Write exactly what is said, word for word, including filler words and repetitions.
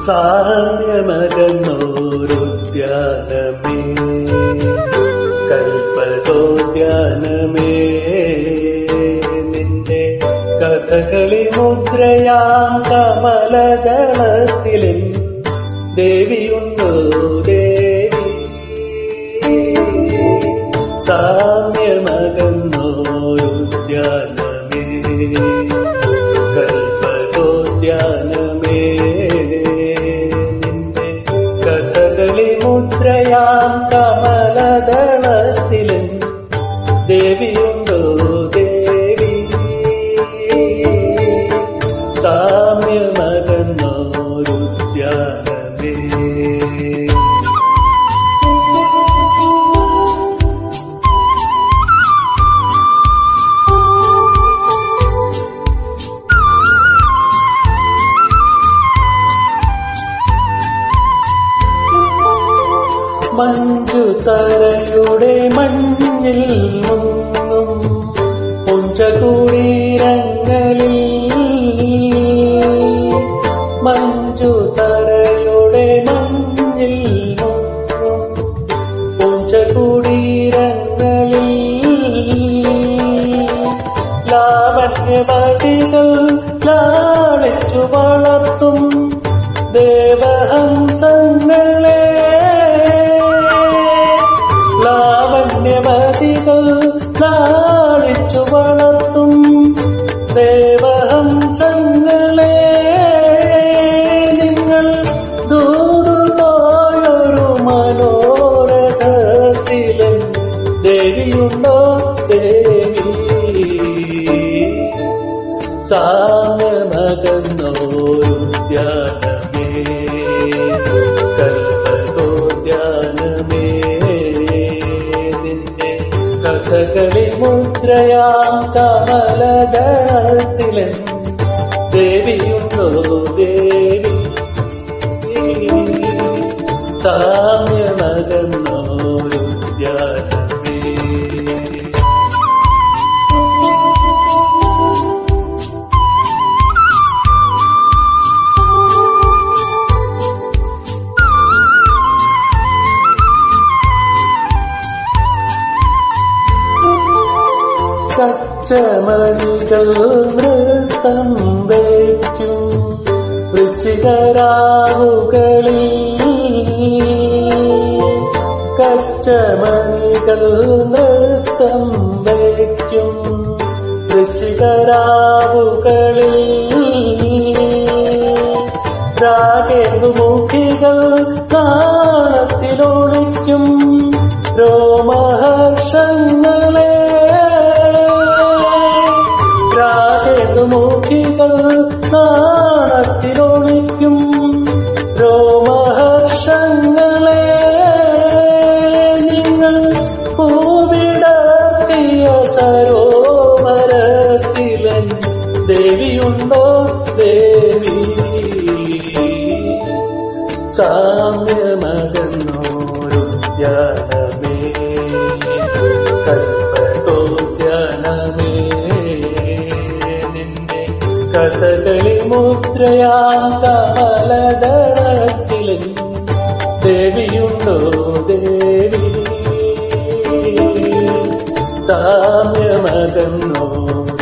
സാമ്യമകന്നോരുദ്യാനമേ കൽപ്പകോദ്യാനമേ നിന്റെ കഥകളി മുദ്രയാം കമലദളത്തിലും ദേവിയുണ്ടോ ദേവി സാമ്യമകന്നോരുദ്യാനമേ കൽപ്പകോദ്യാനമേ നിന്റെ കഥകളി മുദ്രയാം കമലദളത്തിലും ദേവിയുണ്ടോ ദേവി സാമ്യമകന്നോരുദ്യാനമേ മഞ്ജുതരയുടെ മഞ്ഞിൽ മുങ്ങും പുഞ്ചകുടീരങ്ങളിൽ മഞ്ജുതരയുടെ മഞ്ഞിൽ മുങ്ങും പുഞ്ചകുടീരങ്ങളിൽ ലാവണ്യമതികൾ ലാളിച്ചു വളർത്തും ദേവഹംസങ്ങളെ ലാവണ്യമതികൾ ലാളിച്ചു വളർത്തും ദേവഹംസങ്ങളെ നിങ്ങൾ ദൂതുപോയൊരു മനോരഥത്തിലും ദേവിയുണ്ടോ ദേവി സാമ്യമകന്നോരുദ്യാനമേ കൽപ്പകോദ്യാനമേ നിന്റെ കഥകളി മുദ്രയാം കമലദളത്തിലും ദേവിയുണ്ടോ ദേവി സാമ്യമകന്നോരുദ്യാനമേ കച്ചമണികൾ നൃത്തം വയ്ക്കും വൃശ്ചികരാവുകളിൽ കച്ചമണികൾ നൃത്തം വയ്ക്കും വൃശ്ചികരാവുകളിൽ രാഗേന്ദുമുഖികൾ നാണത്തിലൊളിക്കും രോമഹർഷങ്ങളെ രാഗേന്ദുമുഖികൾ നാണത്തിലൊളിക്കും രോമഹർഷങ്ങളെ നിങ്ങൾ പൂവിടർത്തിയ സരോവരത്തിലൻ ദേവിയുണ്ടോ ദേവി സാമ്യമകന്നോരുദ്യാനമേ കൽപ്പകോദ്യാനമേ നിന്റെ കഥകളി മുദ്രയാം കമലദളത്തിലും ദേവിയുണ്ടോ ദേവി സാമ്യമകന്നോ